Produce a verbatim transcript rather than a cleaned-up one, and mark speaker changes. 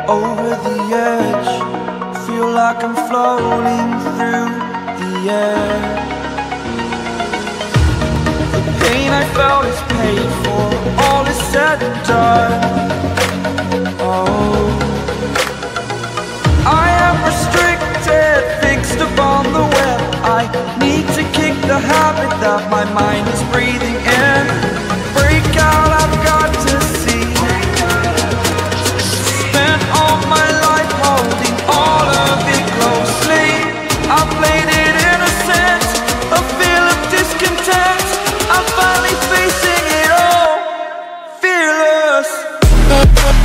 Speaker 1: over the edge. Feel like I'm floating through the air. The pain I felt is paid for, all is said and done. Oh, I am restricted, fixed upon the web. I need to kick the habit that my mind is breathing in. Break out, I've got to see. Spent all my life holding all of it closely. I played it innocent, a feel of discontent. I'm finally facing it all, fearless.